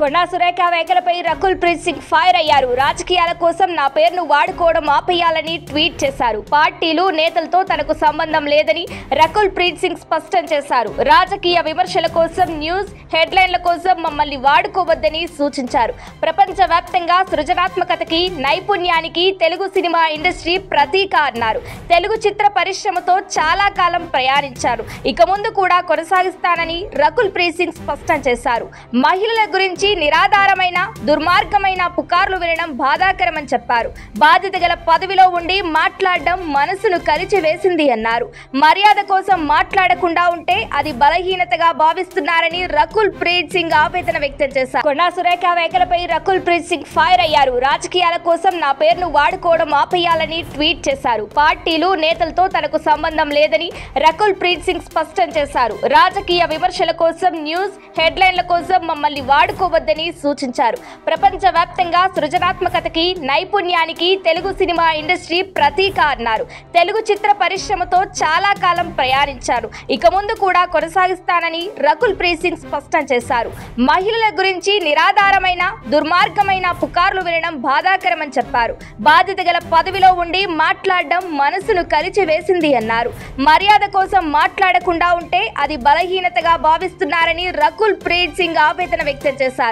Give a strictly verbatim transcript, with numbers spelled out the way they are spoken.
కొండా సురేఖ వ్యాఖ్యలపై రకుల్ ప్రీత్ సింగ్ ఫైర్ అయ్యారు. రాజకీయాల కోసం నా పేరును వాడుకోవడం ఆపేయాలని ట్వీట్ చేశారు. పార్టీలు నేతలతో తనకు సంబంధం లేదని రకుల్ ప్రీత్ సింగ్ స్పష్టం చేశారు. రాజకీయ విమర్శల కోసం, న్యూస్ హెడ్లైన్ల కోసం మమ్మల్ని వాడుకోవద్దని సూచించారు. ప్రపంచవ్యాప్తంగా సృజనాత్మకతకి, నైపుణ్యానికి తెలుగు సినిమా ఇండస్ట్రీ ప్రతీక అన్నారు. తెలుగు చిత్ర పరిశ్రమతో చాలా కాలం ప్రయాణించారు. ఇక ముందు కూడా కొనసాగిస్తానని రకుల్ ప్రీత్ సింగ్ స్పష్టం చేశారు. మహిళల గురించి నిరాధారమైన దుర్మార్గమైన పుకార్లు వినడం బాధాకరమని చెప్పారు. బాధ్యత గల పదవిలో ఉండి మాట్లాడడం మనసును కలిచి వేసింది అన్నారు. మర్యాద కోసం మాట్లాడకుండా ఉంటే అది బలహీనతగా భావిస్తున్నారని రకుల్ ప్రీత్ సింగ్ ఆవేదన వ్యక్తం చేశారు. కొండా సురేఖ వ్యాఖ్యలపై రకుల్ ప్రీత్ సింగ్ ఫైర్ అయ్యారు. రాజకీయాల కోసం నా పేరును వాడుకోవడం ఆపేయాలని ట్వీట్ చేశారు. పార్టీలు నేతలతో తనకు సంబంధం లేదని రకుల్ ప్రీత్ సింగ్ స్పష్టం చేశారు. రాజకీయ విమర్శల కోసం, న్యూస్ హెడ్లైన్ల కోసం మమ్మల్ని వాడుకోవద్దని సూచించారు. ప్రపంచవ్యాప్తంగా సృజనాత్మకతకి, నైపుణ్యానికి తెలుగు సినిమా ఇండస్ట్రీ ప్రతీక అన్నారు. తెలుగు చిత్ర పరిశ్రమతో చాలా కాలం ప్రయాణించారు. ఇక ముందు కూడా కొనసాగిస్తానని రకుల్ ప్రీత్ సింగ్ స్పష్టం చేశారు. మహిళల గురించి నిరాధారమైన దుర్మార్గమైన పుకార్లు వినడం బాధాకరమని చెప్పారు. బాధ్యత గల పదవిలో ఉండి మాట్లాడడం మనసును కలిచి వేసింది అన్నారు. మర్యాద కోసం మాట్లాడకుండా ఉంటే అది బలహీనతగా భావిస్తున్నారని రకుల్ ప్రీత్ సింగ్ ఆవేదన వ్యక్తం చేశారు.